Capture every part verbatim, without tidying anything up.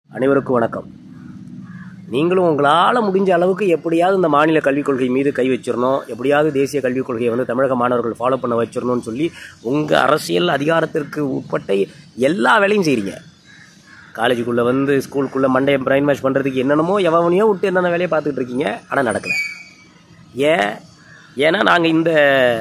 அனைவருக்கும் வணக்கம். நீங்களும் உங்களால் முடிஞ்ச அளவுக்கு எப்படியாவது இந்த மாநில கல்விக் கொள்கை மீது கை வச்சிடணும், எப்படியாவது தேசிய கல்விக் கொள்கையை வந்து தமிழக மாணவர்கள் ஃபாலோ பண்ண வச்சிடணும்னு சொல்லி உங்கள் அரசியல் அதிகாரத்திற்கு உட்பட்ட எல்லா வேலையும் செய்கிறீங்க. காலேஜுக்குள்ளே வந்து ஸ்கூலுக்குள்ளே மண்டையை பிரைன் வாஷ் பண்ணுறதுக்கு என்னென்னமோ எவனையோ விட்டு என்னென்ன வேலையை பார்த்துக்கிட்டு இருக்கீங்க. ஆனால் நடக்கலை. ஏன்? ஏன்னா நாங்கள் இந்த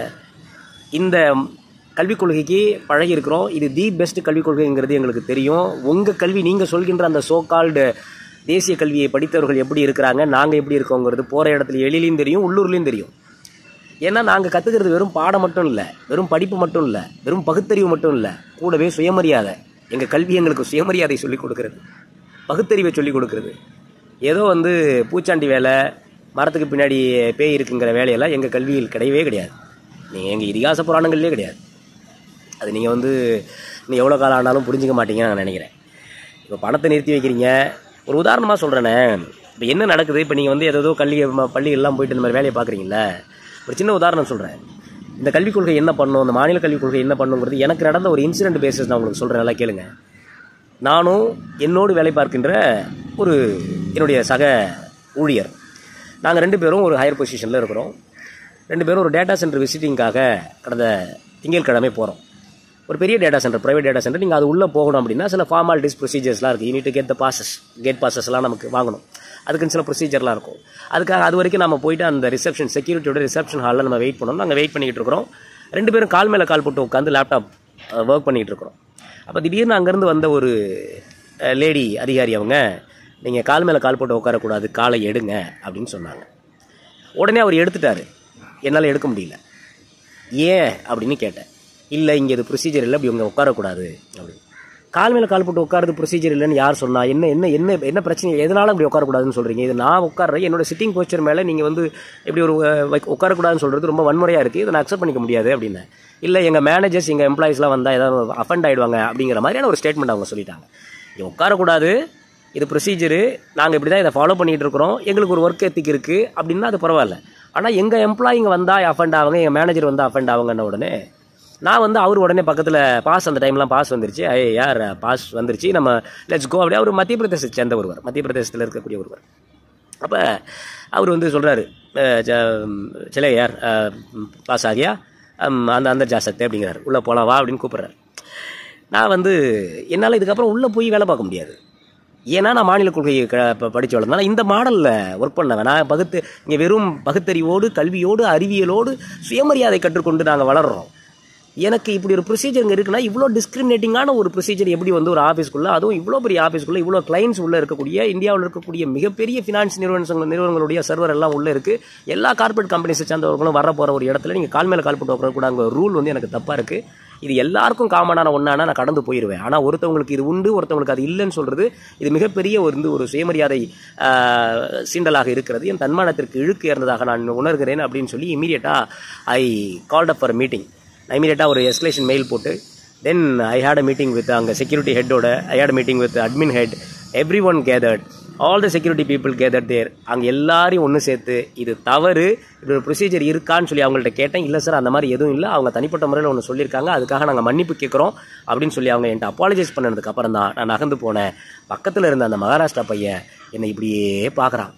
இந்த கல்விக் கொள்கைக்கு பழகி இருக்கிறோம். இது தி பெஸ்ட் கல்விக் கொள்கைங்கிறது எங்களுக்கு தெரியும். உங்கள் கல்வி, நீங்கள் சொல்கின்ற அந்த சோ கால்டு தேசிய கல்வியை படித்தவர்கள் எப்படி இருக்கிறாங்க, நாங்கள் எப்படி இருக்கோங்கிறது போகிற இடத்துல எளிலையும் தெரியும், உள்ளூர்லேயும் தெரியும். ஏன்னா நாங்கள் கற்றுக்கிறது வெறும் பாடம் மட்டும் இல்லை, வெறும் படிப்பு மட்டும் இல்லை, வெறும் பகுத்தறிவு மட்டும் இல்லை, கூடவே சுயமரியாதை. எங்கள் கல்வி எங்களுக்கு சுயமரியாதை சொல்லிக் கொடுக்குறது, பகுத்தறிவை சொல்லிக் கொடுக்குறது. ஏதோ வந்து பூச்சாண்டி வேலை, மரத்துக்கு பின்னாடி பேய் இருக்குங்கிற வேலையெல்லாம் எங்கள் கல்வியில் கிடையவே கிடையாது. நீங்கள் எங்கள் இதிகாச புராணங்கள்லேயே கிடையாது. அது நீங்கள் வந்து நீங்கள் எவ்வளோ காலம் ஆனாலும் புரிஞ்சிக்க மாட்டீங்கன்னு நான் நினைக்கிறேன். இப்போ பணத்தை நிறுத்தி வைக்கிறீங்க. ஒரு உதாரணமாக சொல்கிறேனே, இப்போ என்ன நடக்குது, இப்போ நீங்கள் வந்து ஏதோ கல்வி பள்ளிகள்லாம் போயிட்டு இந்த மாதிரி வேலையை பார்க்குறீங்களா? ஒரு சின்ன உதாரணம் சொல்கிறேன். இந்த கல்விக் கொள்கை என்ன பண்ணும், இந்த மாநில கல்விக் கொள்கை என்ன பண்ணுங்கிறது எனக்கு நடந்த ஒரு இன்சிடென்ட் பேசிஸ் நான் உங்களுக்கு சொல்கிறேன், நல்லா கேளுங்க. நானும் என்னோடு வேலை பார்க்கின்ற ஒரு என்னுடைய சக ஊழியர், நாங்கள் ரெண்டு பேரும் ஒரு ஹையர் பொசிஷனில் இருக்கிறோம். ரெண்டு பேரும் ஒரு டேட்டா சென்டர் விசிட்டிங்காக கடந்த திங்கட்கிழமை போகிறோம். ஒரு பெரிய data center, private data center. நீங்கள் அது உள்ளே போகணும் அப்படின்னா சில ஃபார்மாலிட்டிஸ், ப்ரொசீஜர்ஸ்லாம் இருக்குது. Unit get the passes, gate பாசஸ்லாம் நமக்கு வாங்கணும். அதுக்குன்னு சில ப்ரொசீஜர்லாம் இருக்கும். அதுக்காக அது வரைக்கும் நம்ம போயிட்டு அந்த ரிசப்ஷன், செக்யூரிட்டியோட ரிசப்ஷன் ஹாலில் நம்ம வெயிட் பண்ணணும். நாங்கள் வெயிட் பண்ணிக்கிட்டு இருக்கிறோம். ரெண்டு பேரும் கால் மேலே கால் போட்டு உட்காந்து லேப்டாப் ஒர்க் பண்ணிகிட்டு இருக்கிறோம். அப்போ திடீர்னு அங்கேருந்து வந்த ஒரு லேடி அதிகாரி, அவங்க நீங்கள் கால் மேலே கால் போட்டு உட்காரக்கூடாது, காலை எடுங்க அப்படின்னு சொன்னாங்க. உடனே அவர் எடுத்துட்டார். என்னால் எடுக்க முடியல. ஏன் அப்படின்னு கேட்டேன். இல்லை, இங்கே இது ப்ரொசீஜர் இல்லை, அப்படி உங்க உட்காரக்கூடாது அப்படின்னு. கால் மேலே கால் போட்டு உட்காரது ப்ரொசீஜர் இல்லைன்னு யார் சொன்னா? என்ன என்ன என்ன என்ன பிரச்சனை, எதனால அப்படி உட்காரக்கூடாதுன்னு சொல்கிறீங்க? இது நான் உட்கார்றேன், என்னோட சிட்டிங் போஸ்டர் மேலே நீங்கள் வந்து இப்படி ஒரு உட்காரக்கூடாதுன்னு சொல்கிறது ரொம்ப வன்முறையாக இருக்குது, இதை நான் அக்செப்ட் பண்ணிக்க முடியாது அப்படின்னு. இல்லை, எங்கள் மேனேஜர்ஸ், எங்கள் எம்ப்ளாயிஸ்லாம் வந்தால் ஏதாவது அஃபெண்ட் ஆகிடுவாங்க அப்படிங்கிற மாதிரியான ஒரு ஸ்டேட்மெண்ட் அவங்க சொல்லிட்டாங்க. இங்கே உட்காரக்கூடாது, இது ப்ரொசீஜரு, நாங்கள் இப்படி தான் இதை ஃபாலோ பண்ணிகிட்டு இருக்கிறோம், எங்களுக்கு ஒரு ஒர்க் எத்திக் இருக்குது அப்படின்னா அது பரவாயில்ல. ஆனால் எங்கள் எம்ப்ளாயிங்க வந்தால் அஃபெண்ட் ஆகுங்க, எங்கள் மேனேஜர் வந்தால் அஃபெண்ட் ஆகுங்கன்ன உடனே நான் வந்து அவர் உடனே பக்கத்தில் பாஸ், அந்த டைம்லாம் பாஸ் வந்துருச்சு, ஐ யார் பாஸ் வந்துருச்சு, நம்ம லெட்ஸ் கோ அப்படி. அவர் மத்திய பிரதேசத்தை சேர்ந்த ஒருவர், மத்திய பிரதேசத்தில் இருக்கக்கூடிய ஒருவர். அப்போ அவர் வந்து சொல்கிறாரு, சில யார் பாஸ் ஆகியா, அந்த அந்த ஜாசத்தை அப்படிங்கிறார். உள்ளே போகலாம் வா அப்படின்னு கூப்பிட்றாரு. நான் வந்து என்னால் இதுக்கப்புறம் உள்ளே போய் வேலை பார்க்க முடியாது. ஏன்னா நான் மாநில கொள்கையை க படித்து வளர்ந்தனால இந்த மாடலில் ஒர்க் பண்ண நான் பகுத்து இங்கே வெறும் பகுத்தறிவோடு, கல்வியோடு, அறிவியலோடு சுயமரியாதை கற்றுக்கொண்டு நாங்கள் வளர்கிறோம். எனக்கு இப்படி ஒரு ப்ரொசீஜர் இங்கே இருக்குன்னா, இவ்வளோ டிஸ்கிரிமினேட்டிங்கான ஒரு ப்ரொசீஜர் எப்படி வந்து ஒரு ஆஃபீஸ்க்குள்ளே, அதுவும் இவ்வளோ பெரிய ஆஃபீஸ்க்குள்ளே இவ்வளோ கிளைண்ட்ஸ் உள்ளே இருக்கக்கூடிய, இந்தியாவில் இருக்கக்கூடிய மிகப்பெரிய ஃபினான்ஸ் நிறுவனங்கள் நிறுவனங்களுடைய சர்வர் எல்லாம் உள்ளே இருக்குது, எல்லா கார்பரேட் கம்பெனிஸை சேர்ந்தவர்களும் வர போகிற ஒரு இடத்துல நீங்கள் கால் மேலே கால் போட்டு உட்காரக்கூடாத ரூல் வந்து எனக்கு தப்பாக இருக்குது. இது எல்லாருக்கும் காமனான ஒன்றானா நான் கடந்து போயிடுவேன். ஆனால் ஒருத்தவங்களுக்கு இது உண்டு, ஒருத்தவங்களுக்கு அது இல்லைன்னு சொல்கிறது, இது மிகப்பெரிய ஒரு ஒரு சுயமரியாதை சீண்டலாக இருக்கிறது, என் தன்மானத்திற்கு இழுக்கு ஏறதாக நான் உணர்கிறேன் அப்படின்னு சொல்லி இமீடியட்டாக I called up for meeting. நான் இமீடியட்டாக ஒரு எஸ்கலேஷன் மெயில் போட்டு, then I had a meeting with அங்கே செக்யூரிட்டி ஹெட்டோட, I had a meeting with admin head, everyone gathered, all the security people gather there. அங்கே எல்லாரையும் ஒன்று சேர்த்து இது தவறு, இப்படி ஒரு ப்ரொசீஜர் இருக்கான்னு சொல்லி அவங்கள்ட்ட கேட்டேன். இல்லை சார், அந்த மாதிரி எதுவும் இல்லை, அவங்க தனிப்பட்ட முறையில் ஒன்று சொல்லியிருக்காங்க, அதுக்காக நாங்கள் மன்னிப்பு கேட்குறோம் அப்படின்னு சொல்லி அவங்க என்கிட்ட அப்பாலஜைஸ் பண்ணதுக்கு அப்புறம் தான் நான் நகர்ந்து போனேன். பக்கத்தில் இருந்த அந்த மகாராஷ்டிரா பையன் என்னை இப்படியே பார்க்குறான்.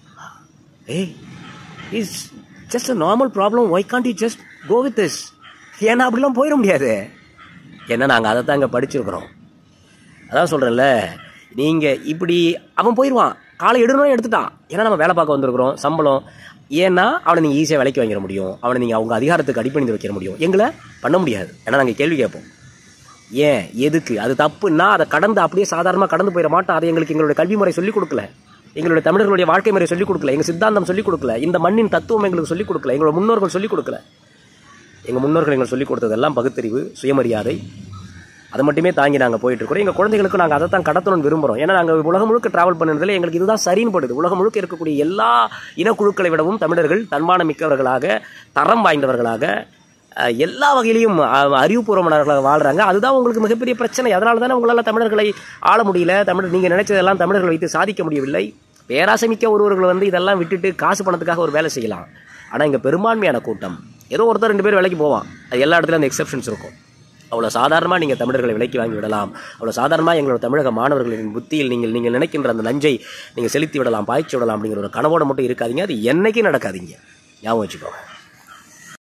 Hey, is just a normal problem, why can't you just go with this? ஏன்னா அப்படிலாம் போயிட முடியாது. ஏன்னா நாங்கள் அதை தான் இங்கே படிச்சிருக்கிறோம். அதான் சொல்கிறேன்ல, நீங்கள் இப்படி அவன் போயிடுவான், காலை எடுக்கணும் எடுத்துட்டான். ஏன்னா நம்ம வேலை பார்க்க வந்திருக்கிறோம், சம்பளம். ஏன்னா அவனை நீங்கள் ஈஸியாக விலைக்கு வாங்கிட முடியும், அவனை நீங்கள் அவங்க அதிகாரத்துக்கு அடிப்பணிந்து வைக்க முடியும். எங்களை பண்ண முடியாது. ஏன்னா நாங்கள் கேள்வி கேட்போம், ஏன், எதுக்கு, அது தப்புன்னா அதை கடந்து அப்படியே சாதாரணமாக கடந்து போயிட மாட்டோம். அதை எங்களுக்கு எங்களுடைய கல்வி முறை சொல்லிக் கொடுக்கல, எங்களுடைய தமிழர்களுடைய வாழ்க்கை முறை சொல்லிக் கொடுக்கல, எங்கள் சித்தாந்தம் சொல்லிக் கொடுக்கல, இந்த மண்ணின் தத்துவம் எங்களுக்கு சொல்லிக் கொடுக்கல, எங்களோட முன்னோர்கள் சொல்லிக் கொடுக்கல. எங்கள் முன்னோர்கள் எங்களுக்கு சொல்லிக் கொடுத்ததெல்லாம் பகுத்தறிவு, சுயமரியாதை, அதை மட்டுமே தாங்கி நாங்கள் போயிட்டு இருக்கிறோம். எங்கள் குழந்தைகளுக்கு நாங்கள் அதை தான் கடத்தணும்னு விரும்புகிறோம். ஏன்னா நாங்கள் உலகம் முழுக்க ட்ராவல் பண்ணுறதுல எங்களுக்கு இதுதான் சரின்னு படுது. உலகம் முழுக்க இருக்கக்கூடிய எல்லா இனக்குழுக்களை விடவும் தமிழர்கள் தன்மானம் மிக்கவர்களாக, தரம் வாய்ந்தவர்களாக, எல்லா வகையிலையும் அறிவுபூர்வமானவர்களாக வாழ்கிறாங்க. அதுதான் உங்களுக்கு மிகப்பெரிய பிரச்சனை. அதனால தானே உங்களால் தமிழர்களை ஆள முடியல. தமிழர் நீங்கள் நினைச்சதெல்லாம் தமிழர்கள் வைத்து சாதிக்க முடியவில்லை. பேராசை மிக்க ஒருவர்கள் வந்து இதெல்லாம் விட்டுட்டு காசு பணத்துக்காக ஒரு வேலை செய்யலாம். ஆனால் இங்கே பெரும்பான்மையான கூட்டம், ஏதோ ஒருத்தர் ரெண்டு பேர் வேலைக்கு போவான், அது எல்லா இடத்துலையும் அந்த எக்ஸப்ஷன்ஸ் இருக்கும். அவ்வளோ சாதாரணமாக நீங்கள் தமிழர்களை விலைக்கு வாங்கி விடலாம். அவ்வளோ சாதாரணமாக எங்களோட தமிழக மாணவர்களின் புத்தியில் நீங்கள் நீங்கள் நினைக்கின்ற அந்த நஞ்சை நீங்கள் செலுத்தி விடலாம், பாய்ச்சி விடலாம் அப்படிங்கிற ஒரு கனவோடு மட்டும் இருக்காதீங்க. அது என்னைக்கும் நடக்காதீங்க. ஞாபகம் வச்சுக்கோங்க.